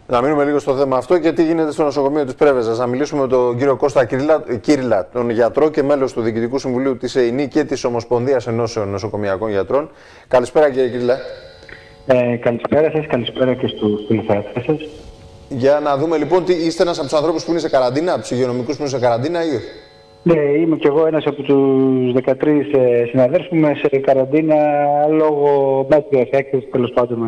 Να μείνουμε λίγο στο θέμα αυτό και τι γίνεται στο νοσοκομείο της Πρέβεζας. Να μιλήσουμε με τον κύριο Κώστα Κύριλα, τον γιατρό και μέλος του Διοικητικού Συμβουλίου της ΕΙΝΗ και της Ομοσπονδίας Ενώσεων Νοσοκομιακών Γιατρών. Καλησπέρα, κύριε Κύριλα. Καλησπέρα σας, καλησπέρα και στους τηλεθεατές σας. Για να δούμε λοιπόν, είστε ένας από τους ανθρώπους που είναι σε καραντίνα, από τους υγειονομικούς που είναι σε καραντίνα ή όχι? Ναι, είμαι κι εγώ ένας από τους 13 συναδέλφους που είμαι σε καραντίνα λόγω μέτριας έκθεσης, τέλος πάντων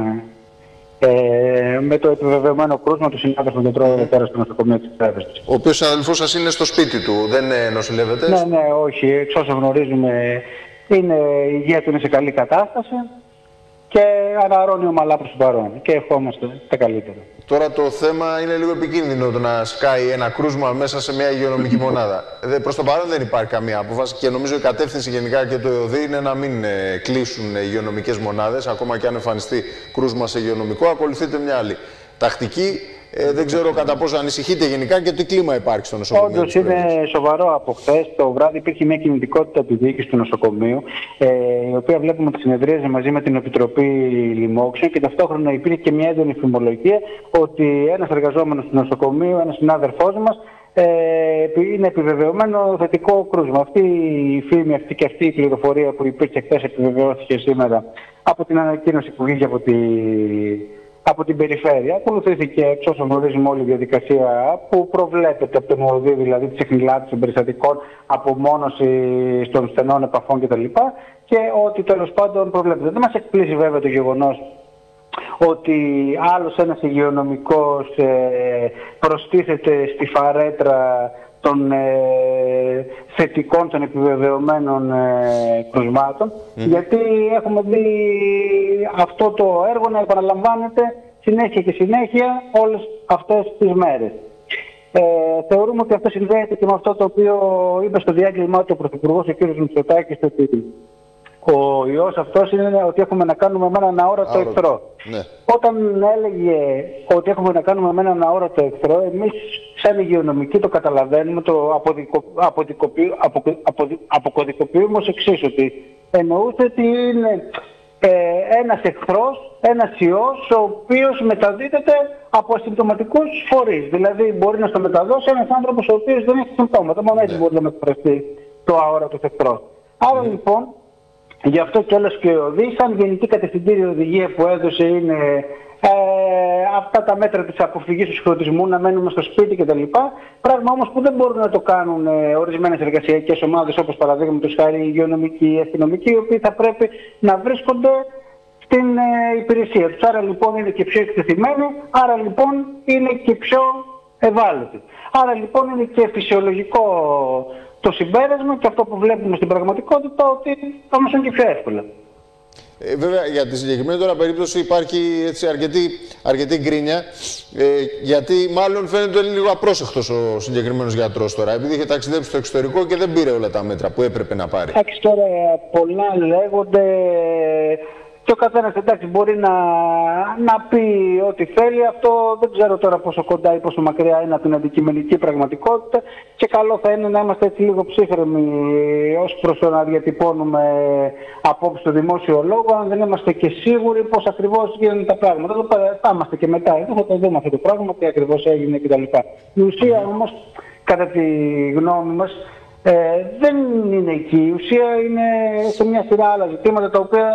με το επιβεβαιωμένο κρούσμα του συνάδελφου γιατρού εδώ πέρα στο νοσοκομείο της Πρέβεζας. Ο οποίος συναδελφός σας είναι στο σπίτι του, δεν νοσηλεύεται? Ναι, όχι. Εξ όσων γνωρίζουμε, η υγεία του είναι σε καλή κατάσταση και αναρρώνει ομαλά προς το παρόν και ευχόμαστε τα καλύτερα. Τώρα το θέμα είναι λίγο επικίνδυνο το να σκάει ένα κρούσμα μέσα σε μια υγειονομική μονάδα. Προς το παρόν δεν υπάρχει καμία απόφαση και νομίζω η κατεύθυνση γενικά και το ΕΟΔΗ είναι να μην κλείσουν υγειονομικές μονάδες, ακόμα και αν εμφανιστεί κρούσμα σε υγειονομικό, ακολουθείται μια άλλη τακτική. Δεν ξέρω κατά πόσο ανησυχείτε γενικά και τι κλίμα υπάρχει στο νοσοκομείο. Όντως είναι σοβαρό. Από χθες το βράδυ υπήρχε μια κινητικότητα από τη διοίκηση του νοσοκομείου, η οποία βλέπουμε ότι συνεδρίαζε μαζί με την Επιτροπή Λοιμόξεων και ταυτόχρονα υπήρχε και μια έντονη φημολογία ότι ένας εργαζόμενος του νοσοκομείου, ένας συνάδελφός μας, είναι επιβεβαιωμένο θετικό κρούσμα. Αυτή η φήμη, αυτή η πληροφορία που υπήρχε χθες επιβεβαιώθηκε σήμερα από την ανακοίνωση που βγήκε από την περιφέρεια. Ακολουθήθηκε, εξ όσων γνωρίζουμε, όλη η διαδικασία που προβλέπεται από τον ΟΔΗ, δηλαδή τη εχνηλάτηση των περιστατικών, απομόνωση των στενών επαφών κτλ. Και ότι τέλος πάντων προβλέπεται. Δεν μας εκπλήσει βέβαια το γεγονός ότι άλλος ένας υγειονομικός προστίθεται στη φαρέτρα των θετικών, των επιβεβαιωμένων κρουσμάτων, γιατί έχουμε δει αυτό το έργο να επαναλαμβάνεται συνέχεια και συνέχεια όλες αυτές τις μέρες. Θεωρούμε ότι αυτό συνδέεται και με αυτό το οποίο είπε στο διάγγελμά του ο Πρωθυπουργός ο κ. Μητσοτάκης, ότι ο ιός αυτός είναι ότι έχουμε να κάνουμε με έναν αόρατο εχθρό. Ναι. Όταν έλεγε ότι έχουμε να κάνουμε με έναν αόρατο εχθρό, εμείς σαν υγειονομικοί το καταλαβαίνουμε, το αποκωδικοποιούμε ως εξής, ότι εννοούσε ότι είναι ένας εχθρός, ένας ιός, ο οποίος μεταδίδεται από ασυμπτωματικούς φορείς. Δηλαδή μπορεί να στο μεταδώσει ένας άνθρωπος ο οποίος δεν έχει συμπτώματα. Μόνο έτσι μπορεί να μεταφραστεί το αόρατος εχθρός. Άρα λοιπόν, γι' αυτό κιόλας και ο ΟΔΗ, σαν γενική κατευθυντήρια οδηγία που έδωσε, είναι αυτά τα μέτρα της αποφυγής του συγχρονισμού, να μένουμε στο σπίτι κτλ. Πράγμα όμως που δεν μπορούν να το κάνουν ορισμένες εργασιακές ομάδες, όπως παραδείγματος χάρη οι υγειονομικοί, οι αστυνομικοί, οι οποίοι θα πρέπει να βρίσκονται στην υπηρεσία τους. Άρα λοιπόν είναι και πιο εκτεθειμένοι, άρα λοιπόν είναι και πιο ευάλωτοι. Άρα λοιπόν είναι και φυσιολογικό το συμπέρασμα και αυτό που βλέπουμε στην πραγματικότητα, ότι θα μας είναι και πιο εύκολα. Βέβαια, για τη συγκεκριμένη τώρα περίπτωση υπάρχει έτσι αρκετή γκρίνια, γιατί μάλλον φαίνεται λίγο απρόσεχτος ο συγκεκριμένος γιατρός τώρα, επειδή είχε ταξιδέψει στο εξωτερικό και δεν πήρε όλα τα μέτρα που έπρεπε να πάρει. Εντάξει, τώρα πολλά λέγονται και ο καθένας, εντάξει, μπορεί να πει ό,τι θέλει. Αυτό δεν ξέρω τώρα πόσο κοντά ή πόσο μακριά είναι από την αντικειμενική πραγματικότητα και καλό θα είναι να είμαστε έτσι λίγο ψύχρεμοι ως προς το να διατυπώνουμε απόψε στο δημόσιο λόγο, αν δεν είμαστε και σίγουροι πώς ακριβώς γίνονται τα πράγματα. Θα είμαστε και μετά εδώ, θα το δούμε αυτό το πράγμα, τι ακριβώς έγινε κτλ. Η ουσία όμως, κατά τη γνώμη μας, δεν είναι εκεί. Η ουσία είναι σε μια σειρά άλλα ζητήματα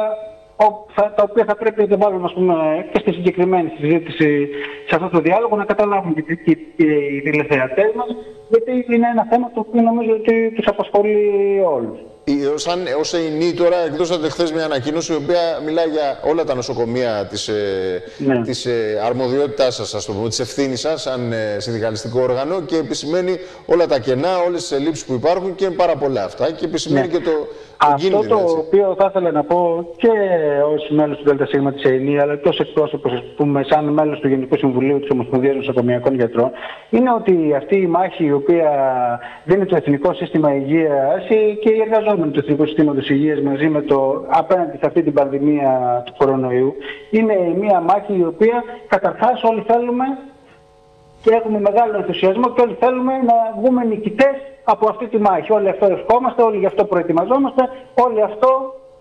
τα οποία θα πρέπει να τα βάλουμε, ας πούμε, και στη συγκεκριμένη συζήτηση, σε αυτό το διάλογο, να καταλάβουν και οι τηλεθεατές μας, γιατί είναι ένα θέμα το οποίο νομίζω ότι τους απασχολεί όλους. Ως ΕΙΝΗ τώρα εκδώσατε χθες μια ανακοίνωση η οποία μιλάει για όλα τα νοσοκομεία της αρμοδιότητάς σας, ας το πούμε, της ευθύνης σας σαν συνδικαλιστικό όργανο, και επισημαίνει όλα τα κενά, όλες τις ελλείψεις που υπάρχουν και πάρα πολλά αυτά, και επισημαίνει και το κίνδυνο. Αυτό το οποίο θα ήθελα να πω και ως μέλος του ΔΣ της ΕΙΝΗ, αλλά και ως εκπρόσωπος, ας πούμε, σαν μέλος του Γενικού Συμβουλίου της Ομοσπονδίας Νοσοκομιακών Γιατρών, είναι ότι αυτή η μάχη η οποία δίνει το Εθνικό Σύστημα Υγείας και οι εργαζόμενοι του Εθνικού Συστήματος Υγείας μαζί με απέναντι σε αυτή την πανδημία του κορονοϊού, είναι μια μάχη η οποία καταρχάς όλοι θέλουμε και έχουμε μεγάλο ενθουσιασμό και όλοι θέλουμε να βγούμε νικητές από αυτή τη μάχη. Όλοι αυτό ευχόμαστε, όλοι γι' αυτό προετοιμαζόμαστε, όλοι αυτό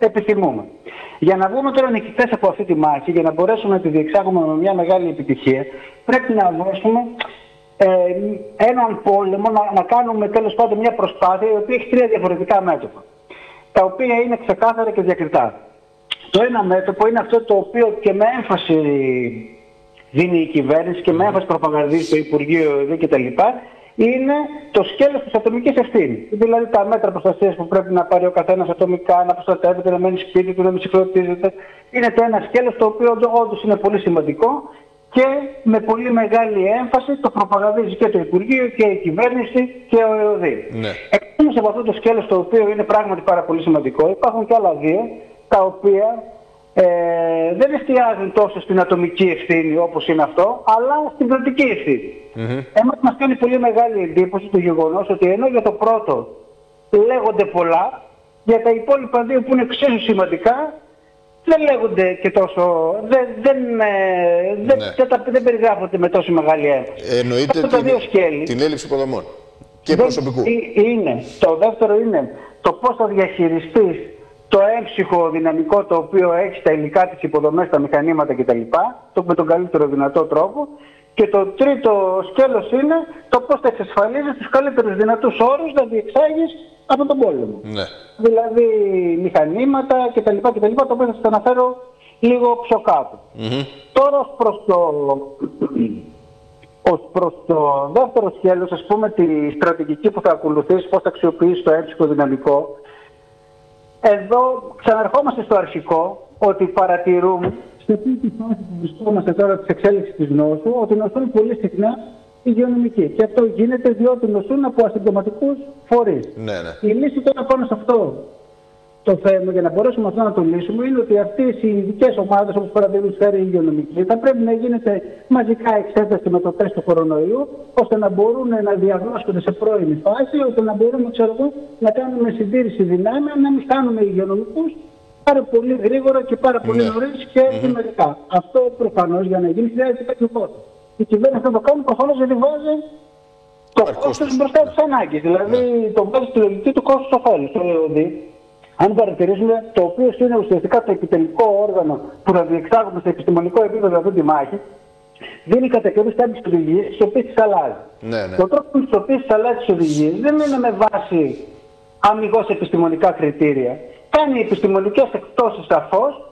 επιθυμούμε. Για να βγούμε τώρα νικητές από αυτή τη μάχη, για να μπορέσουμε να τη διεξάγουμε με μια μεγάλη επιτυχία, πρέπει να δώσουμε έναν πόλεμο, να κάνουμε τέλος πάντων μια προσπάθεια η οποία έχει 3 διαφορετικά μέτωπα, τα οποία είναι ξεκάθαρα και διακριτά. Το ένα μέτωπο είναι αυτό το οποίο και με έμφαση δίνει η κυβέρνηση και με έμφαση προπαγανδίζει το Υπουργείο κτλ. Είναι το σκέλος της ατομικής ευθύνης. Δηλαδή τα μέτρα προστασίας που πρέπει να πάρει ο καθένας ατομικά, να προστατεύεται, να μένει σπίτι του, να μην συγχρονίζεται. Είναι το ένα σκέλος το οποίο όντως είναι πολύ σημαντικό και με πολύ μεγάλη έμφαση το προπαγανδίζει και το Υπουργείο και η κυβέρνηση και ο ΕΟΔΗ. Ναι. Εκτός από αυτό το σκέλος το οποίο είναι πράγματι πάρα πολύ σημαντικό, υπάρχουν και άλλα 2 τα οποία δεν εστιάζουν τόσο στην ατομική ευθύνη όπως είναι αυτό, αλλά στην κρατική ευθύνη. Εμάς μας κάνει πολύ μεγάλη εντύπωση το γεγονός ότι ενώ για το πρώτο λέγονται πολλά, για τα υπόλοιπα 2 που είναι εξίσου σημαντικά δεν λέγονται και τόσο, δεν περιγράφονται με τόσο μεγάλη έμφαση. Εννοείται την έλλειψη υποδομών και προσωπικού. Το δεύτερο είναι το πώς θα διαχειριστείς το έμψυχο δυναμικό το οποίο έχει στα υλικά, τις υποδομές, τα μηχανήματα κτλ. Με τον καλύτερο δυνατό τρόπο. Και το τρίτο σκέλος είναι το πώς θα εξασφαλίζεις τους καλύτερους δυνατούς όρους να διεξάγεις από τον πόλεμο. Ναι. Δηλαδή μηχανήματα κτλ. Το οποίο θα σας αναφέρω λίγο πιο κάτω. Τώρα ως προς το δεύτερο σκέλος, ας πούμε, τη στρατηγική που θα ακολουθήσει, πώς θα αξιοποιήσει το έμψυχο δυναμικό. Εδώ ξαναρχόμαστε στο αρχικό, ότι παρατηρούμε σε αυτή τη φάση που βρισκόμαστε τώρα της εξέλιξης της νόσου, ότι νοσούν πολύ συχνά υγειονομικοί. Και αυτό γίνεται διότι νοσούν από ασυμπτωματικούς φορείς. Η λύση τώρα πάνω σε αυτό το θέμα, για να μπορέσουμε αυτό να το λύσουμε, είναι ότι αυτές οι ειδικές ομάδες, όπως παραδείγματος χάρη οι υγειονομικοί, θα πρέπει να γίνεται μαζικά εξέταση με το τεστ του κορονοϊού, ώστε να μπορούν να διαγνώσκονται σε πρώιμη φάση, ώστε να μπορούμε να κάνουμε συντήρηση δυνάμεων, να μην χάνουμε υγειονομικούς πάρα πολύ γρήγορα και πάρα πολύ νωρίς και σημαντικά. Αυτό προφανώς για να γίνει χρειάζεται κάποιο πόσο. Η κυβέρνηση θα το κάνει προφανώς γιατί βάζει το κόστος μπροστά από τις ανάγκες. Δηλαδή το βάζει στη λογική του κόστους ωφέλους. Αν παρατηρήσουμε, το οποίο είναι ουσιαστικά το επιτελικό όργανο που θα διεξάγουμε σε επιστημονικό επίπεδο αυτή τη μάχη, δίνει κατά καιρούς κάποιες οδηγίες τις οποίες τις αλλάζει. Το τρόπο με τις οποίες τις αλλάζει τις οδηγίες δεν είναι με βάση αμιγώς επιστημονικά κριτήρια. Κάνει επιστημονικές εκπτώσεις σαφώς,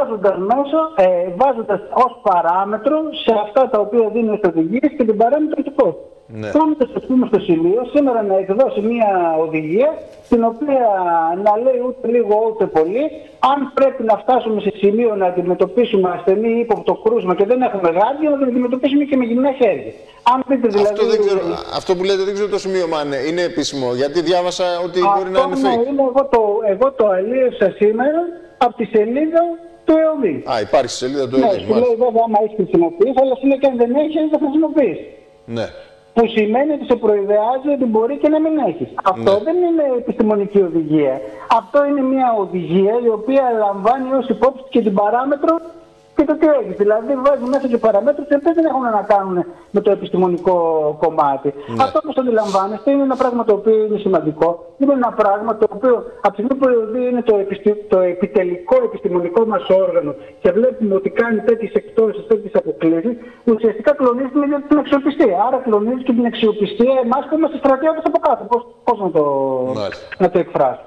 βάζοντας ως παράμετρο σε αυτά τα οποία δίνουν οι οδηγίες και την παράμετρο του κόστου. Πάμε στο σημείο σήμερα να εκδώσει μια οδηγία την οποία να λέει ούτε λίγο ούτε πολύ, αν πρέπει να φτάσουμε σε σημείο να αντιμετωπίσουμε ασθενή ύποπτο κρούσμα και δεν έχουμε γάντια, να το αντιμετωπίσουμε και με γυμνά χέρια. Αν πείτε δηλαδή... Αυτό που λέτε δεν ξέρω το σημείωμα αν είναι επίσημο, γιατί διάβασα ότι μπορεί να είναι fake. Εγώ το αλλίευσα σήμερα από τη σελίδα του ΕΟΔΗ. Υπάρχει σελίδα του ΕΟΔΗ. Σου λέει βέβαια άμα έχει χρησιμοποιήσει, αλλά σου λέει και αν δεν έχει, δεν θα χρησιμοποιήσει. Ναι. Που σημαίνει ότι σε προειδεάζει ότι μπορεί και να μην έχεις. Αυτό δεν είναι επιστημονική οδηγία. Αυτό είναι μια οδηγία η οποία λαμβάνει ως υπόψη και την παράμετρο και το τι έχει. Δηλαδή βάζει μέσα και παραμέτρους οι οποίες δεν έχουν να κάνουν με το επιστημονικό κομμάτι. Αυτό όπως το αντιλαμβάνεστε είναι ένα πράγμα το οποίο είναι σημαντικό. Είναι ένα πράγμα το οποίο από τη στιγμή που είναι το επιτελικό επιστημονικό μας όργανο και βλέπουμε ότι κάνει τέτοιες εκτόσεις, τέτοιες αποκλήσεις, ουσιαστικά κλονίζει την αξιοπιστία. Άρα κλονίζει και την αξιοπιστία εμάς που είμαστε στρατιώτες από κάτω. Πώς να το εκφράσω.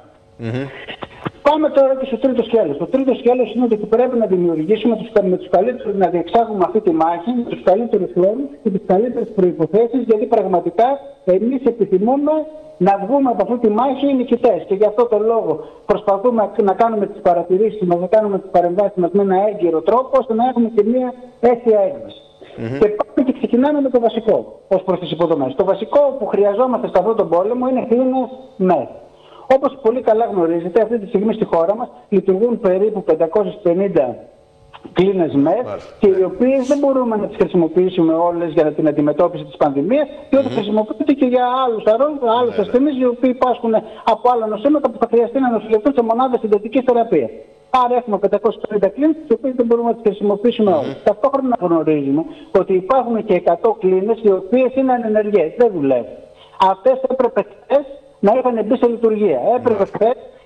Πάμε τώρα και στο τρίτο σκέλος. Το τρίτο σκέλος είναι ότι πρέπει να δημιουργήσουμε με τους καλύτερους, να διεξάγουμε αυτή τη μάχη με τους καλύτερους χρόνους και τις καλύτερες προϋποθέσεις, γιατί πραγματικά εμείς επιθυμούμε να βγούμε από αυτή τη μάχη νικητές. Και γι' αυτό το λόγο προσπαθούμε να κάνουμε τις παρατηρήσεις μας, να κάνουμε τις παρεμβάσεις μας με ένα έγκυρο τρόπο, ώστε να έχουμε και μια αίσια έκβαση. Και πάμε και ξεκινάμε με το βασικό ως προς τις υποδομές. Το βασικό που χρειαζόμαστε σε αυτόν τον πόλεμο είναι κλίνες ΜΕΘ. Όπως πολύ καλά γνωρίζετε, αυτή τη στιγμή στη χώρα μας λειτουργούν περίπου 550 κλίνες ΜΕΘ και οι οποίες δεν μπορούμε να τις χρησιμοποιήσουμε όλες για την αντιμετώπιση της πανδημίας, διότι χρησιμοποιούνται και για άλλους ασθενείς οι οποίοι πάσχουν από άλλα νοσήματα που θα χρειαστεί να νοσηλευτούν σε μονάδες συντατικής θεραπείας. Άρα έχουμε 550 κλίνες τις οποίες δεν μπορούμε να τις χρησιμοποιήσουμε όλες. Ταυτόχρονα γνωρίζουμε ότι υπάρχουν και 100 κλίνες οι οποίες είναι ανενεργές, δεν δουλεύουν. Αυτές έπρεπε χθες να είχαν μπει σε λειτουργία. Έπρεπε χθες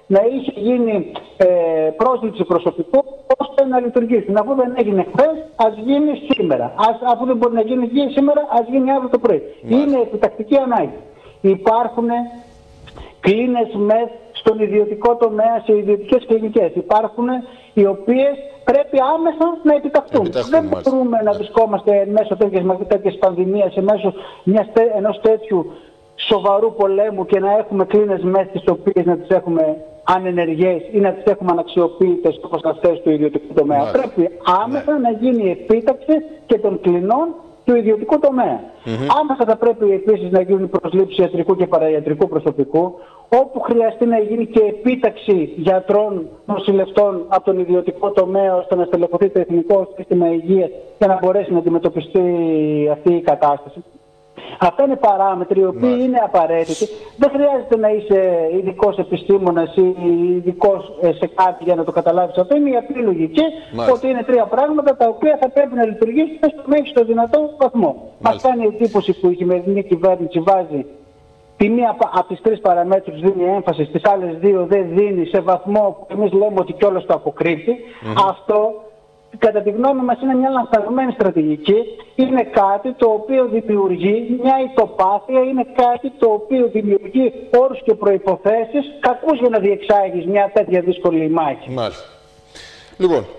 να είχε γίνει πρόσληψη προσωπικού ώστε να λειτουργήσουν. Αφού δεν έγινε χθες, ας γίνει σήμερα. Αφού δεν μπορεί να γίνει σήμερα, ας γίνει αύριο το πρωί. Είναι επιτακτική ανάγκη. Υπάρχουν κλίνες ΜΕΘ στον ιδιωτικό τομέα, σε ιδιωτικές κλινικές. Υπάρχουν οι οποίες πρέπει άμεσα να επιταχθούν. Δεν μπορούμε να βρισκόμαστε μέσω τέτοιες πανδημίας, μέσω ενός τέτοιου σοβαρού πολέμου και να έχουμε κλίνες ΜΕΘ τις οποίες να τις έχουμε ανενεργές ή να τις έχουμε αναξιοποιητές όπως αυτές του ιδιωτικού τομέα. Πρέπει άμεσα να γίνει η επίταξη και των κλινών του ιδιωτικού τομέα. Άμεσα θα πρέπει επίσης να γίνουν προσλήψεις ιατρικού και παραϊατρικού προσωπικού, όπου χρειαστεί να γίνει και επίταξη γιατρών, νοσηλευτών από τον ιδιωτικό τομέα, ώστε να στελεχωθεί το εθνικό σύστημα υγείας και να μπορέσει να αντιμετωπιστεί αυτή η κατάσταση. Αυτά είναι παράμετροι οι οποίοι είναι απαραίτητοι. Δεν χρειάζεται να είσαι ειδικός επιστήμονας ή ειδικός σε κάτι για να το καταλάβεις αυτό. Είναι η απλή λογική ότι είναι τρία πράγματα τα οποία θα πρέπει να λειτουργήσουν στο μέγιστο δυνατό βαθμό. Μας κάνει εντύπωση που η χειμερινή κυβέρνηση βάζει τη μία από τις τρεις παραμέτρους δίνει έμφαση, στις άλλες δύο δεν δίνει σε βαθμό που εμείς λέμε ότι κιόλας το αποκρύπτει. Αυτό κατά τη γνώμη μας είναι μια λανθασμένη στρατηγική, είναι κάτι το οποίο δημιουργεί μια ητοπάθεια, είναι κάτι το οποίο δημιουργεί όρους και προϋποθέσεις κακούς για να διεξάγεις μια τέτοια δύσκολη μάχη. Μάλιστα. Λοιπόν,